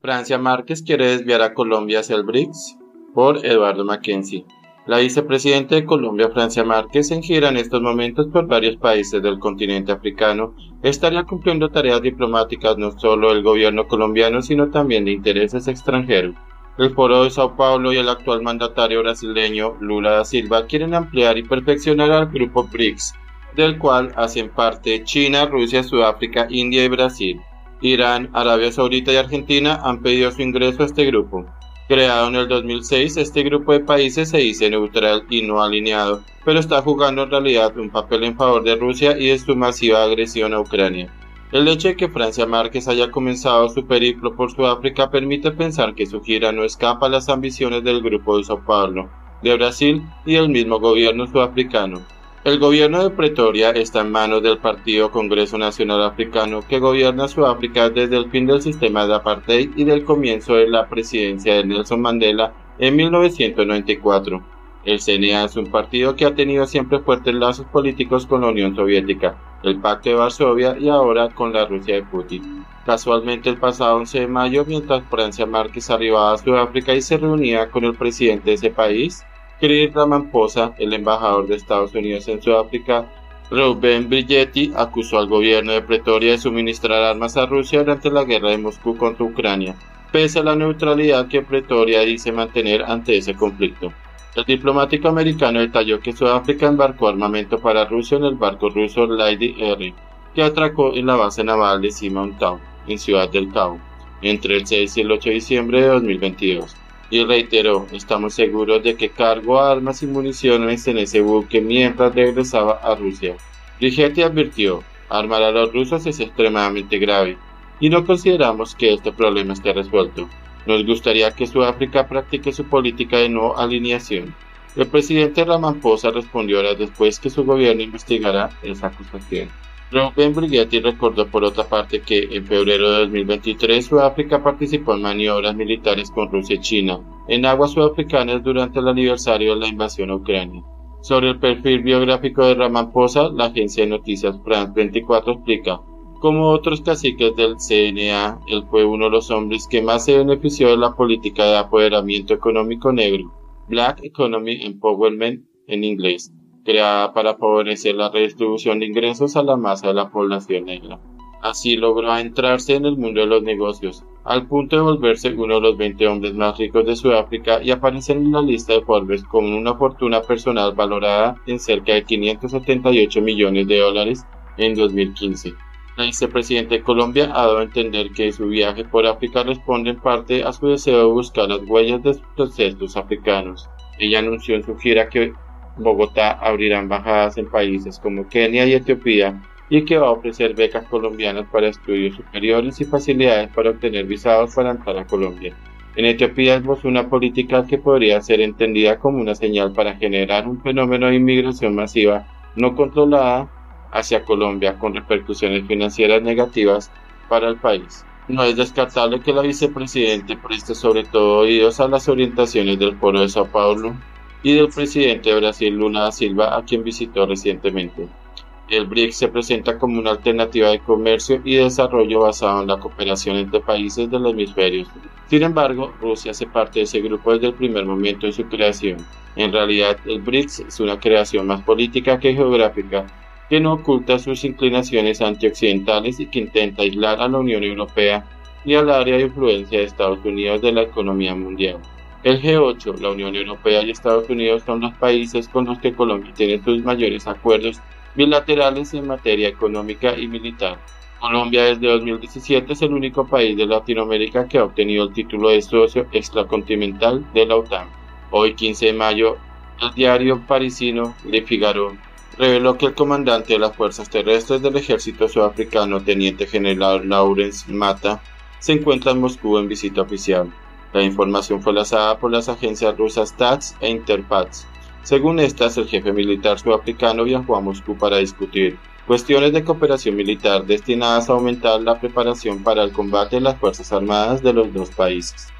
Francia Márquez quiere desviar a Colombia hacia el BRICS, por Eduardo Mackenzie. La vicepresidenta de Colombia, Francia Márquez, en gira en estos momentos por varios países del continente africano, estaría cumpliendo tareas diplomáticas no solo del gobierno colombiano, sino también de intereses extranjeros. El Foro de Sao Paulo y el actual mandatario brasileño, Lula da Silva, quieren ampliar y perfeccionar al grupo BRICS, del cual hacen parte China, Rusia, Sudáfrica, India y Brasil. Irán, Arabia Saudita y Argentina han pedido su ingreso a este grupo. Creado en el 2006, este grupo de países se dice neutral y no alineado, pero está jugando en realidad un papel en favor de Rusia y de su masiva agresión a Ucrania. El hecho de que Francia Márquez haya comenzado su periplo por Sudáfrica permite pensar que su gira no escapa a las ambiciones del grupo de Sao Paulo, de Brasil y del mismo gobierno sudafricano. El gobierno de Pretoria está en manos del Partido Congreso Nacional Africano, que gobierna Sudáfrica desde el fin del sistema de apartheid y del comienzo de la presidencia de Nelson Mandela en 1994. El CNA es un partido que ha tenido siempre fuertes lazos políticos con la Unión Soviética, el Pacto de Varsovia y ahora con la Rusia de Putin. Casualmente, el pasado 11 de mayo, mientras Francia Márquez arribaba a Sudáfrica y se reunía con el presidente de ese país, Cyril Ramaphosa, el embajador de Estados Unidos en Sudáfrica, Reuben Brigetti, acusó al gobierno de Pretoria de suministrar armas a Rusia durante la guerra de Moscú contra Ucrania, pese a la neutralidad que Pretoria dice mantener ante ese conflicto. El diplomático americano detalló que Sudáfrica embarcó armamento para Rusia en el barco ruso Lady R, que atracó en la base naval de Seaman-Town, en Ciudad del Cabo, entre el 6 y el 8 de diciembre de 2022. Y reiteró: estamos seguros de que cargó armas y municiones en ese buque mientras regresaba a Rusia. Brigetti advirtió: armar a los rusos es extremadamente grave, y no consideramos que este problema esté resuelto. Nos gustaría que Sudáfrica practique su política de no alineación. El presidente Ramaphosa respondió horas después que su gobierno investigará esa acusación. Reuben Brigetti recordó por otra parte que en febrero de 2023 Sudáfrica participó en maniobras militares con Rusia y China en aguas sudafricanas durante el aniversario de la invasión a Ucrania. Sobre el perfil biográfico de Ramaphosa, la agencia de noticias France 24 explica: como otros caciques del CNA, él fue uno de los hombres que más se benefició de la política de apoderamiento económico negro, Black Economy Empowerment en inglés, creada para favorecer la redistribución de ingresos a la masa de la población negra. Así logró adentrarse en el mundo de los negocios, al punto de volverse uno de los 20 hombres más ricos de Sudáfrica y aparecer en la lista de Forbes con una fortuna personal valorada en cerca de $578 millones en 2015. La vicepresidenta de Colombia ha dado a entender que su viaje por África responde en parte a su deseo de buscar las huellas de sus ancestros africanos. Ella anunció en su gira que Bogotá abrirá embajadas en países como Kenia y Etiopía y que va a ofrecer becas colombianas para estudios superiores y facilidades para obtener visados para entrar a Colombia. En Etiopía esbozó una política que podría ser entendida como una señal para generar un fenómeno de inmigración masiva no controlada hacia Colombia, con repercusiones financieras negativas para el país. No es descartable que la vicepresidenta preste sobre todo oídos a las orientaciones del Foro de Sao Paulo y del presidente de Brasil, Lula da Silva, a quien visitó recientemente. El BRICS se presenta como una alternativa de comercio y desarrollo basado en la cooperación entre países del hemisferio. Sin embargo, Rusia hace parte de ese grupo desde el primer momento de su creación. En realidad, el BRICS es una creación más política que geográfica, que no oculta sus inclinaciones antioccidentales y que intenta aislar a la Unión Europea y al área de influencia de Estados Unidos de la economía mundial. El G8, la Unión Europea y Estados Unidos son los países con los que Colombia tiene sus mayores acuerdos bilaterales en materia económica y militar. Colombia desde 2017 es el único país de Latinoamérica que ha obtenido el título de socio extracontinental de la OTAN. Hoy, 15 de mayo, el diario parisino Le Figaro reveló que el comandante de las fuerzas terrestres del ejército sudafricano, teniente general Lawrence Mata, se encuentra en Moscú en visita oficial. La información fue lanzada por las agencias rusas TASS e Interfax. Según estas, el jefe militar sudafricano viajó a Moscú para discutir cuestiones de cooperación militar destinadas a aumentar la preparación para el combate de las Fuerzas Armadas de los dos países.